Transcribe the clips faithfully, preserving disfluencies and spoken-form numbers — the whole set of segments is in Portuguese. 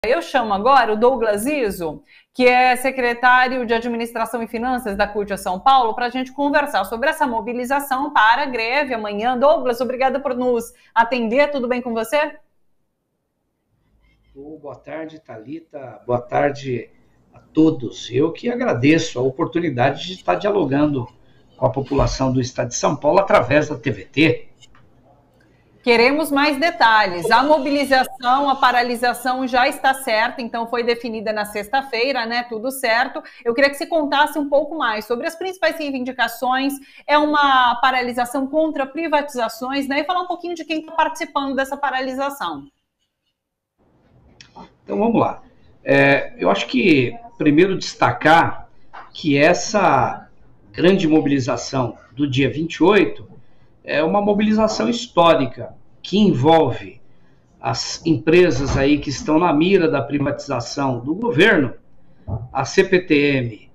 Eu chamo agora o Douglas Izzo, que é secretário de Administração e Finanças da CUT São Paulo, para a gente conversar sobre essa mobilização para a greve amanhã. Douglas, obrigada por nos atender. Tudo bem com você? Oh, boa tarde, Thalita. Boa tarde a todos. Eu que agradeço a oportunidade de estar dialogando com a população do estado de São Paulo através da T V T. Queremos mais detalhes. A mobilização, a paralisação já está certa, então foi definida na sexta-feira, né? Tudo certo. Eu queria que você contasse um pouco mais sobre as principais reivindicações. É uma paralisação contra privatizações, né? E falar um pouquinho de quem está participando dessa paralisação. Então vamos lá. É, eu acho que primeiro destacar que essa grande mobilização do dia vinte e oito é uma mobilização histórica que envolve as empresas aí que estão na mira da privatização do governo, a C P T M,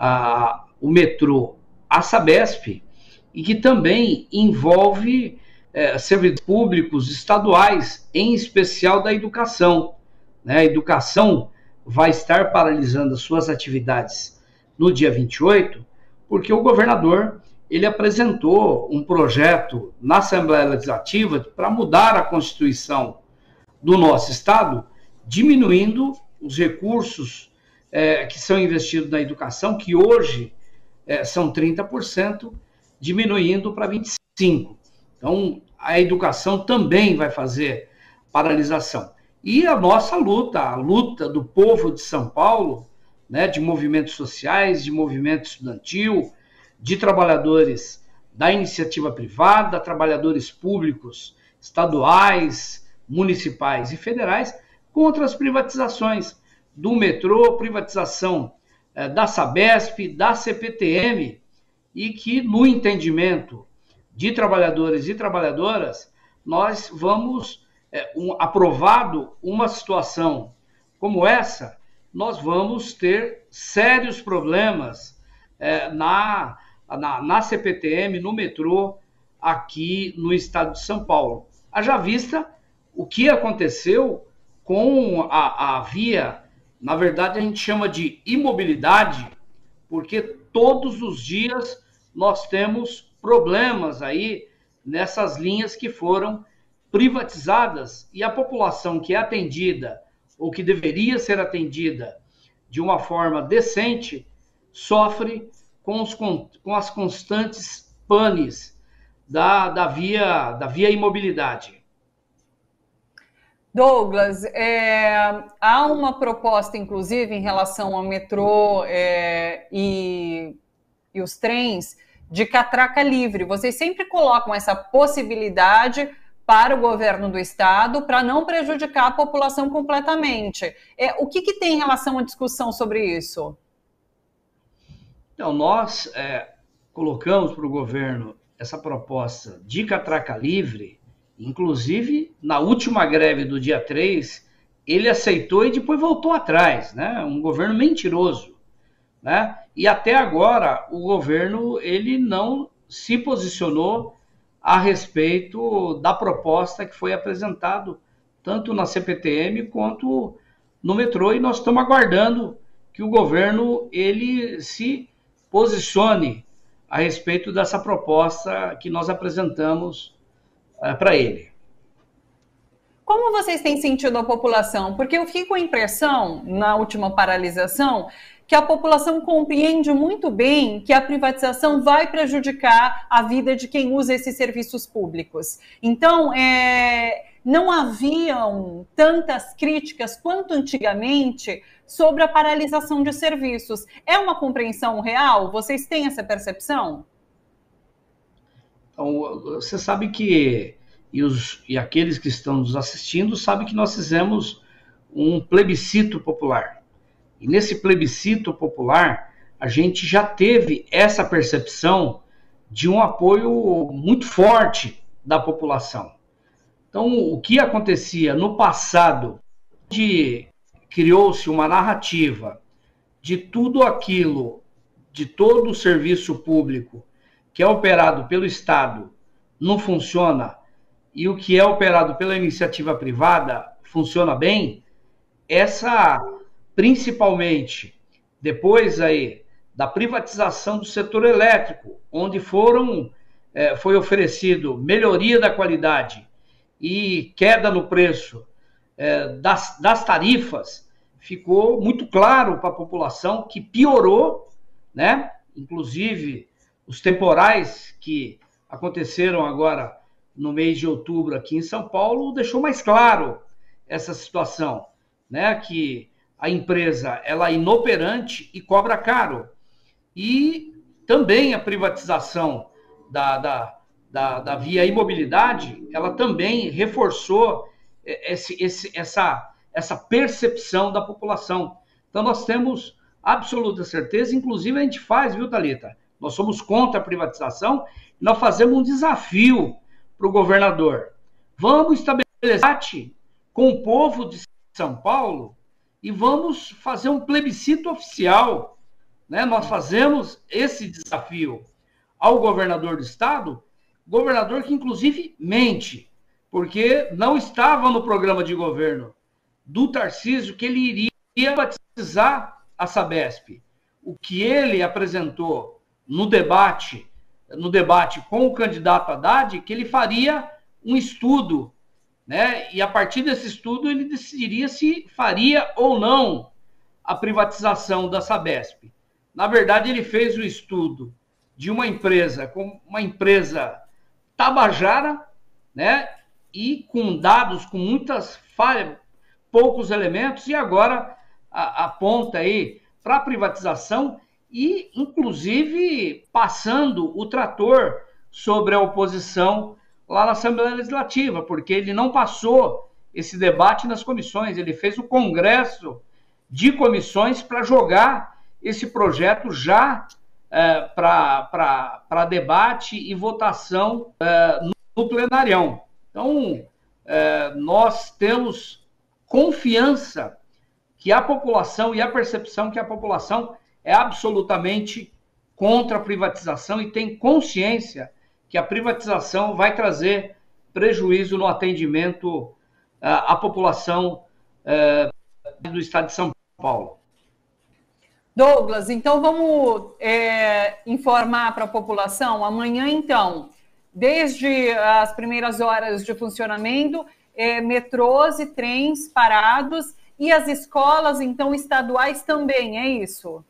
a, o metrô, a Sabesp, e que também envolve é, serviços públicos estaduais, em especial da educação. Né? A educação vai estar paralisando as suas atividades no dia vinte e oito, porque o governador ele apresentou um projeto na Assembleia Legislativa para mudar a Constituição do nosso Estado, diminuindo os recursos é, que são investidos na educação, que hoje é, são trinta por cento, diminuindo para vinte e cinco por cento. Então, a educação também vai fazer paralisação. E a nossa luta, a luta do povo de São Paulo, né, de movimentos sociais, de movimento estudantil, de trabalhadores da iniciativa privada, trabalhadores públicos, estaduais, municipais e federais, contra as privatizações do metrô, privatização eh, da Sabesp, da C P T M, e que, no entendimento de trabalhadores e trabalhadoras, nós vamos, eh, um, aprovado uma situação como essa, nós vamos ter sérios problemas eh, na Na, na C P T M, no metrô, aqui no estado de São Paulo. Haja vista o que aconteceu com a, a via, na verdade a gente chama de imobilidade, porque todos os dias nós temos problemas aí nessas linhas que foram privatizadas e a população que é atendida, ou que deveria ser atendida de uma forma decente, sofre Com, os, com as constantes panes da, da, via, da via imobilidade. Douglas, é, há uma proposta, inclusive, em relação ao metrô é, e, e os trens de catraca livre. Vocês sempre colocam essa possibilidade para o governo do estado, para não prejudicar a população completamente. É, o que, que tem em relação à discussão sobre isso? Então, nós é, colocamos para o governo essa proposta de catraca livre, inclusive na última greve do dia três, ele aceitou e depois voltou atrás, né? Um governo mentiroso, né? E até agora o governo ele não se posicionou a respeito da proposta que foi apresentada tanto na C P T M quanto no metrô, e nós estamos aguardando que o governo ele se posicione a respeito dessa proposta que nós apresentamos uh, para ele. Como vocês têm sentido a população? Porque eu fico com a impressão, na última paralisação, que a população compreende muito bem que a privatização vai prejudicar a vida de quem usa esses serviços públicos. Então, é, não haviam tantas críticas quanto antigamente sobre a paralisação de serviços. É uma compreensão real? Vocês têm essa percepção? Então, você sabe que, e, os, e aqueles que estão nos assistindo, sabem que nós fizemos um plebiscito popular. E nesse plebiscito popular, a gente já teve essa percepção de um apoio muito forte da população. Então, o que acontecia no passado, de criou-se uma narrativa de tudo aquilo, de todo o serviço público que é operado pelo Estado não funciona, e o que é operado pela iniciativa privada funciona bem, essa, principalmente, depois aí da privatização do setor elétrico, onde foram, é, foi oferecido melhoria da qualidade e queda no preço é, das, das tarifas, ficou muito claro para a população que piorou, né? Inclusive, os temporais que aconteceram agora no mês de outubro aqui em São Paulo deixou mais claro essa situação, né? Que a empresa ela é inoperante e cobra caro. E também a privatização da, da, da, da Via Imobilidade, ela também reforçou esse, esse, essa, essa percepção da população. Então, nós temos absoluta certeza, inclusive a gente faz, viu, Thalita? Nós somos contra a privatização, e nós fazemos um desafio para o governador. Vamos estabelecer com o povo de São Paulo e vamos fazer um plebiscito oficial, né? Nós fazemos esse desafio ao governador do estado, governador que inclusive mente, porque não estava no programa de governo do Tarcísio que ele iria privatizar a Sabesp. O que ele apresentou no debate, no debate com o candidato Haddad, que ele faria um estudo, né? E a partir desse estudo ele decidiria se faria ou não a privatização da Sabesp. Na verdade, ele fez o estudo de uma empresa, com uma empresa tabajara, né? E com dados, com muitas falhas, poucos elementos, e agora aponta aí para a privatização e, inclusive, passando o trator sobre a oposição lá na Assembleia Legislativa, porque ele não passou esse debate nas comissões, ele fez o congresso de comissões para jogar esse projeto já é, para debate e votação é, no plenarião. Então, é, nós temos confiança que a população e a percepção que a população é absolutamente contra a privatização e tem consciência que a privatização vai trazer prejuízo no atendimento uh, à população uh, do estado de São Paulo. Douglas, então vamos é, informar para a população, amanhã então, desde as primeiras horas de funcionamento, é, metrôs e trens parados, e as escolas, então, estaduais também, é isso?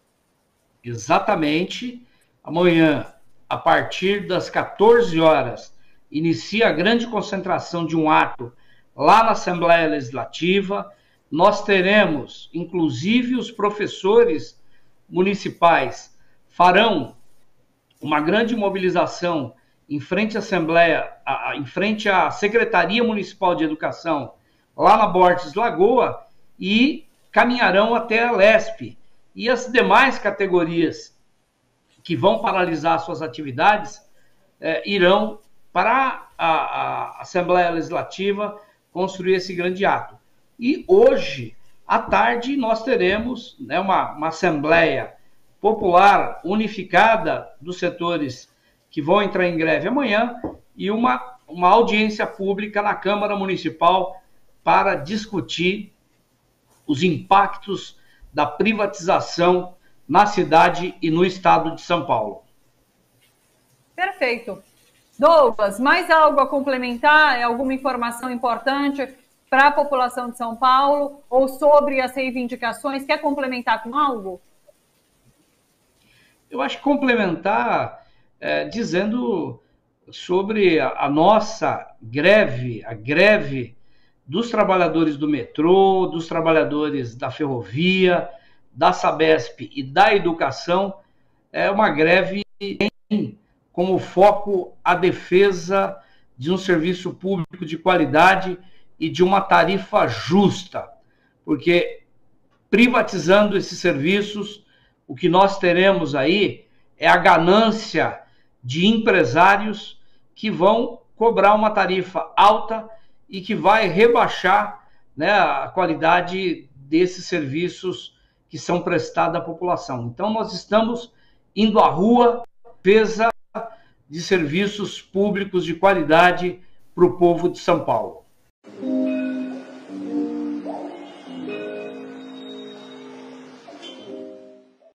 Exatamente. Amanhã, a partir das quatorze horas, inicia a grande concentração de um ato lá na Assembleia Legislativa. Nós teremos, inclusive, os professores municipais farão uma grande mobilização em frente à Assembleia, em frente à Secretaria Municipal de Educação, lá na Borges Lagoa, e caminharão até a Lesp. E as demais categorias que vão paralisar suas atividades eh, irão para a, a Assembleia Legislativa construir esse grande ato. E hoje, à tarde, nós teremos, né, uma, uma Assembleia Popular unificada dos setores que vão entrar em greve amanhã e uma, uma audiência pública na Câmara Municipal para discutir os impactos da privatização na cidade e no estado de São Paulo. Perfeito. Douglas, mais algo a complementar? Alguma informação importante para a população de São Paulo ou sobre as reivindicações? Quer complementar com algo? Eu acho que complementar é, dizendo sobre a, a nossa greve, a greve dos trabalhadores do metrô, dos trabalhadores da ferrovia, da Sabesp e da educação, é uma greve que tem como foco a defesa de um serviço público de qualidade e de uma tarifa justa, porque privatizando esses serviços, o que nós teremos aí é a ganância de empresários que vão cobrar uma tarifa alta e que vai rebaixar, né, a qualidade desses serviços que são prestados à população. Então, nós estamos indo à rua em defesa de serviços públicos de qualidade para o povo de São Paulo.